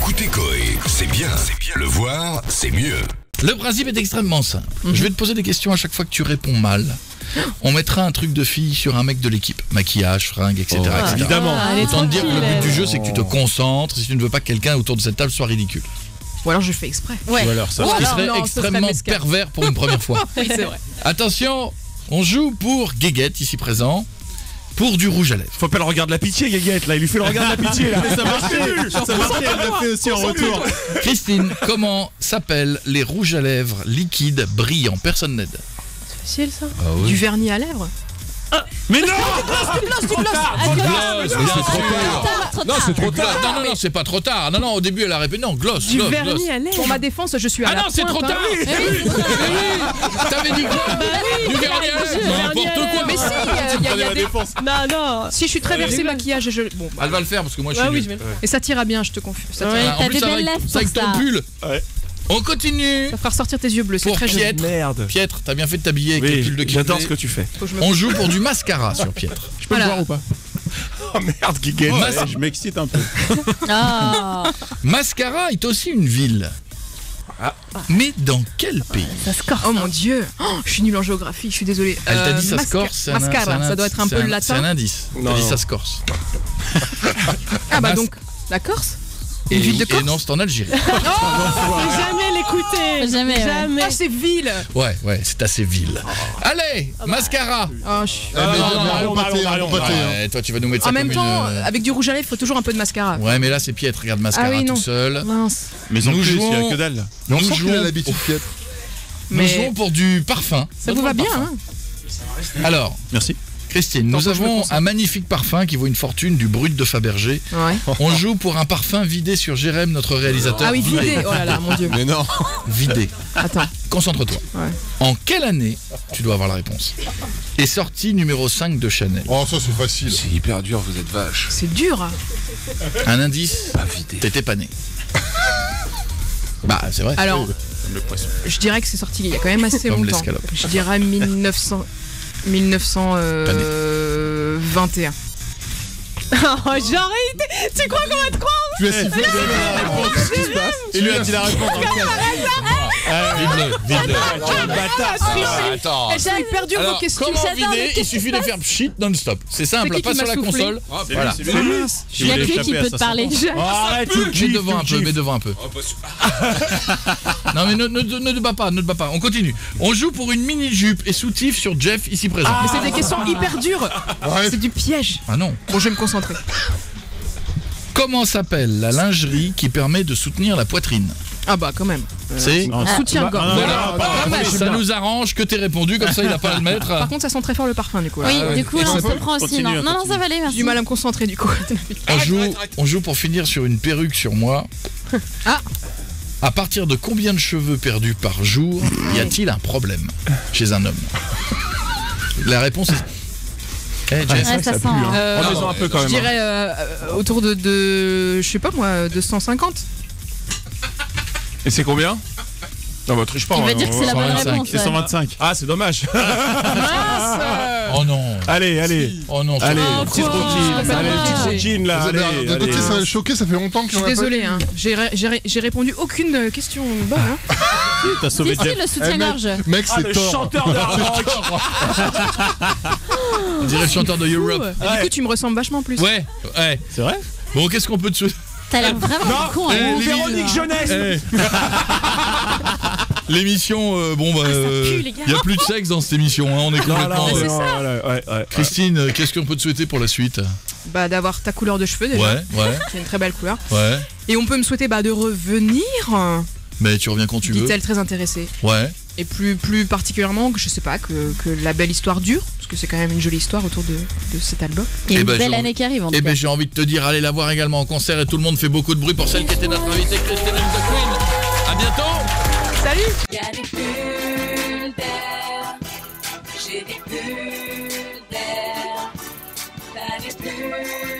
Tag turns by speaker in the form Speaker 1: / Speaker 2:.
Speaker 1: Écoutez Coé, c'est bien. Le voir, c'est mieux.
Speaker 2: Le principe est extrêmement simple. Je vais te poser des questions à chaque fois que tu réponds mal. On mettra un truc de fille sur un mec de l'équipe. Maquillage, fringues, etc. etc.
Speaker 3: Évidemment.
Speaker 2: Autant te dire que le but du jeu, c'est que tu te concentres si tu ne veux pas que quelqu'un autour de cette table soit ridicule.
Speaker 4: Ou alors je fais exprès.
Speaker 3: Ou alors ça.
Speaker 2: Ce qui
Speaker 4: alors,
Speaker 2: serait
Speaker 4: non, ce serait
Speaker 2: extrêmement
Speaker 4: mesquin.
Speaker 2: pervers pour une première fois.
Speaker 4: Oui, c'est vrai.
Speaker 2: Attention, on joue pour Guéguette, ici présent, pour du rouge à lèvres.
Speaker 3: Faut pas le regard de la pitié, Guéguette, là. Il lui fait le regard de la pitié, là. Ça marchait, elle l'a fait aussi en retour.
Speaker 2: Christine, comment s'appellent les rouges à lèvres liquides brillants? Personne n'aide.
Speaker 4: Facile ça.
Speaker 2: Ah oui.
Speaker 4: Du vernis à lèvres.
Speaker 3: Mais non!
Speaker 2: Gloss, bien sûr.
Speaker 5: Non, c'est trop tard.
Speaker 2: Non, c'est pas trop tard. Non, au début, elle a répété non, gloss.
Speaker 4: Du
Speaker 2: gloss,
Speaker 4: vernis
Speaker 2: gloss.
Speaker 4: à lèvres. Pour ma défense, je suis à
Speaker 2: Ah
Speaker 4: la
Speaker 2: non, c'est
Speaker 4: pointe,
Speaker 2: trop tard.
Speaker 4: hein.
Speaker 2: T'avais dit quoi? Du vernis à lèvres. N'importe quoi.
Speaker 4: Mais si, il y a des...
Speaker 6: Non.
Speaker 4: Si je suis très versée maquillage, je... Bon,
Speaker 2: Elle va le faire parce que moi je
Speaker 4: ah
Speaker 2: suis
Speaker 4: oui,
Speaker 2: nul.
Speaker 4: je vais... Et ça t'ira bien, je te confie. Ça,
Speaker 6: Ouais.
Speaker 2: En
Speaker 6: T'as
Speaker 2: plus,
Speaker 6: des
Speaker 2: ça va
Speaker 6: belles
Speaker 2: avec-
Speaker 6: lèvres
Speaker 2: ça avec
Speaker 6: pour
Speaker 2: ton
Speaker 6: ça.
Speaker 2: pull.
Speaker 3: Ouais.
Speaker 2: On continue.
Speaker 4: ça fera ressortir tes yeux bleus, c'est
Speaker 2: Pour
Speaker 4: très joli.
Speaker 2: Pietre.
Speaker 3: Merde.
Speaker 2: Pietre, t'as bien fait de t'habiller avec tes
Speaker 3: Oui,
Speaker 2: pulls de
Speaker 3: j'adore
Speaker 2: kiné.
Speaker 3: ce que tu fais.
Speaker 4: Faut que je me...
Speaker 2: On joue pour du mascara sur Pietre.
Speaker 3: Je peux
Speaker 4: Voilà.
Speaker 3: le voir ou pas? Oh merde, Guéguette.
Speaker 2: Ouais,
Speaker 3: Je m'excite un peu.
Speaker 6: Ah,
Speaker 2: Mascara est aussi une ville. Mais dans quel pays?
Speaker 6: ça se corse.
Speaker 4: Oh mon dieu, je suis nulle en géographie, je suis désolée.
Speaker 2: Elle t'a dit ça se corse. c'est un-
Speaker 4: Mascara,
Speaker 2: c'est un-
Speaker 4: ça doit être un
Speaker 2: c'est
Speaker 4: peu le
Speaker 2: C'est un
Speaker 4: latin.
Speaker 2: indice.
Speaker 3: Non,
Speaker 2: T'as dit
Speaker 3: non.
Speaker 2: ça se corse.
Speaker 4: Ah bah
Speaker 2: Mas-
Speaker 4: donc, la Corse.
Speaker 2: Et,
Speaker 4: Une ville de
Speaker 2: et
Speaker 4: Corse.
Speaker 2: non, c'est en Algérie.
Speaker 6: Jamais l'écouter. Jamais.
Speaker 4: Ah c'est ville.
Speaker 2: Ouais, c'est assez vil. Allez, mascara.
Speaker 4: Oh,
Speaker 2: Ouais, toi, tu vas nous mettre ça
Speaker 4: En même
Speaker 2: comme
Speaker 4: temps,
Speaker 2: une...
Speaker 4: avec du rouge à lèvres, il faut toujours un peu de mascara.
Speaker 2: Ouais, mais là, c'est Pietre. Regarde, mascara
Speaker 4: Ah oui, non.
Speaker 2: tout seul.
Speaker 4: Mince.
Speaker 3: Mais en
Speaker 2: Nous
Speaker 3: plus, il y
Speaker 2: jouons-
Speaker 3: a que dalle.
Speaker 2: Nous
Speaker 5: On sent qu'il a
Speaker 2: jouons,
Speaker 5: l'habitude, Pietre.
Speaker 2: nous
Speaker 4: Mais
Speaker 2: jouons pour du parfum.
Speaker 4: ça vous va bien, hein?
Speaker 2: Alors,
Speaker 3: Merci.
Speaker 2: Christine, nous
Speaker 4: Attends, je me
Speaker 2: avons
Speaker 4: concentre.
Speaker 2: un magnifique parfum qui vaut une fortune du Brut de Fabergé.
Speaker 4: Ouais.
Speaker 2: On joue pour un parfum vidé sur Jérém, notre réalisateur.
Speaker 4: Ah oui, vidé. Oh là là, mon dieu.
Speaker 5: Mais non.
Speaker 2: Vidé.
Speaker 4: Attends.
Speaker 2: Concentre-toi.
Speaker 4: Ouais.
Speaker 2: En quelle année, tu dois avoir la réponse, est sorti numéro 5 de Chanel?
Speaker 5: Oh, ça c'est facile.
Speaker 1: C'est hyper dur, vous êtes vache.
Speaker 4: C'est dur. Hein.
Speaker 2: Un indice,
Speaker 1: Pas vidé.
Speaker 2: t'étais pas né. Bah, c'est vrai.
Speaker 4: Alors, je dirais que c'est sorti il y a quand même assez
Speaker 2: Comme
Speaker 4: longtemps.
Speaker 2: l'escalope.
Speaker 4: Je dirais 1921.
Speaker 6: Oh, j'arrête. Tu crois qu'on va te croire?
Speaker 5: Tu as sifflé. Qu'est-ce qui se passe?
Speaker 3: Il lui a dit la réponse dans le cas.
Speaker 2: Vide-le. Attends.
Speaker 4: Elles sont hyper dures vos
Speaker 2: Alors,
Speaker 4: questions.
Speaker 2: comment
Speaker 6: J'adore, mais
Speaker 2: vider? Il
Speaker 6: qu'est-ce qui
Speaker 2: suffit
Speaker 6: se
Speaker 2: de
Speaker 6: passe
Speaker 2: faire pchit non-stop. C'est simple,
Speaker 4: C'est qui
Speaker 2: pas
Speaker 4: qui
Speaker 2: sur
Speaker 4: m'a
Speaker 2: la
Speaker 4: soufflé
Speaker 2: console. Voilà.
Speaker 6: Il y a que lui qui peut te parler.
Speaker 3: Arrête, tu
Speaker 2: Mets devant un peu, mets devant un peu. Non mais ne te bats pas, On continue. On joue pour une mini-jupe et soutif sur Jeff, ici présent.
Speaker 4: Mais c'est des questions hyper dures.
Speaker 5: Ouais.
Speaker 4: C'est du piège.
Speaker 2: Ah non.
Speaker 4: Bon, je vais me concentrer.
Speaker 2: Comment s'appelle la lingerie qui permet de soutenir la poitrine?
Speaker 4: Ah bah quand même.
Speaker 2: C'est...
Speaker 4: Soutien-gorge.
Speaker 2: Voilà. Ça nous arrange que t'aies répondu, comme ça il n'a pas à le mettre.
Speaker 4: Par contre, ça sent très fort le parfum du coup. là.
Speaker 6: Oui,
Speaker 2: ouais.
Speaker 6: du coup,
Speaker 5: Et
Speaker 6: on
Speaker 5: ça
Speaker 6: se
Speaker 5: peut-
Speaker 6: prend aussi.
Speaker 3: continue,
Speaker 6: Non, non,
Speaker 3: continue.
Speaker 6: ça va aller,
Speaker 4: J'ai
Speaker 6: merci.
Speaker 4: du mal à me concentrer du coup.
Speaker 2: On joue pour finir sur une perruque sur moi.
Speaker 4: Ah.
Speaker 2: À partir de combien de cheveux perdus par jour y a-t-il un problème chez un homme? La réponse est... Eh, Jess,
Speaker 6: Ouais, ça sent.
Speaker 3: Remets-en un peu quand
Speaker 4: Je
Speaker 3: même.
Speaker 4: dirais autour de, je sais pas moi, 250.
Speaker 3: Et c'est combien? Non, bah triche pas.
Speaker 6: Il va
Speaker 3: hein,
Speaker 6: dire que c'est la bonne
Speaker 2: 125,
Speaker 6: réponse.
Speaker 3: C'est 125. Ah, c'est dommage.
Speaker 2: Oh non.
Speaker 3: Allez.
Speaker 2: Oh non.
Speaker 3: Allez,
Speaker 4: Oh,
Speaker 3: petite
Speaker 4: quoi
Speaker 3: routine.
Speaker 4: Ça
Speaker 3: Allez,
Speaker 4: va.
Speaker 3: petite routine là. Allez,
Speaker 5: D'un côté,
Speaker 3: allez.
Speaker 5: ça m'a choqué, ça fait longtemps que
Speaker 4: Je suis
Speaker 5: j'en ai pas.
Speaker 4: désolée, hein. J'ai répondu aucune question bonne. Hein.
Speaker 3: T'as sauvé
Speaker 6: Si, si,
Speaker 3: Jeff.
Speaker 6: le soutien-gorge.
Speaker 5: Mec,
Speaker 3: Ah,
Speaker 5: c'est
Speaker 3: le
Speaker 5: tort.
Speaker 3: chanteur de rock.
Speaker 2: On dirait le chanteur de Europe.
Speaker 4: Et du coup, tu me ressembles vachement plus.
Speaker 2: Ouais.
Speaker 3: C'est vrai?
Speaker 2: Bon, qu'est-ce qu'on peut te souhaiter?
Speaker 6: T'as l'air vraiment con. hein.
Speaker 3: Ou Véronique Jeunesse.
Speaker 2: L'émission, bon bah,
Speaker 6: pue, les gars.
Speaker 2: y a plus de sexe dans cette émission, hein, on est complètement...
Speaker 4: c'est ça.
Speaker 3: Ouais.
Speaker 2: Christine, qu'est-ce qu'on peut te souhaiter pour la suite?
Speaker 4: Bah d'avoir ta couleur de cheveux déjà.
Speaker 2: Ouais.
Speaker 4: C'est une très belle couleur.
Speaker 2: Ouais.
Speaker 4: Et on peut me souhaiter de revenir.
Speaker 2: Mais tu reviens quand tu veux.
Speaker 4: Dit-elle très intéressée.
Speaker 2: Ouais.
Speaker 4: Et plus particulièrement que je sais pas que la belle histoire dure, parce que c'est quand même une jolie histoire autour de cet album.
Speaker 6: Il y a
Speaker 2: Eh
Speaker 6: une
Speaker 2: ben,
Speaker 6: belle
Speaker 2: j'ai
Speaker 6: année qui arrive en tout
Speaker 2: Eh
Speaker 6: cas.
Speaker 2: ben j'ai envie de te dire, allez la voir également en concert et tout le monde fait beaucoup de bruit pour celle qui était notre invitée, Christine and the Queen. À bientôt.
Speaker 4: Salut.
Speaker 7: Y'a des bulles d'air, j'ai des bulles d'air, t'as des bulles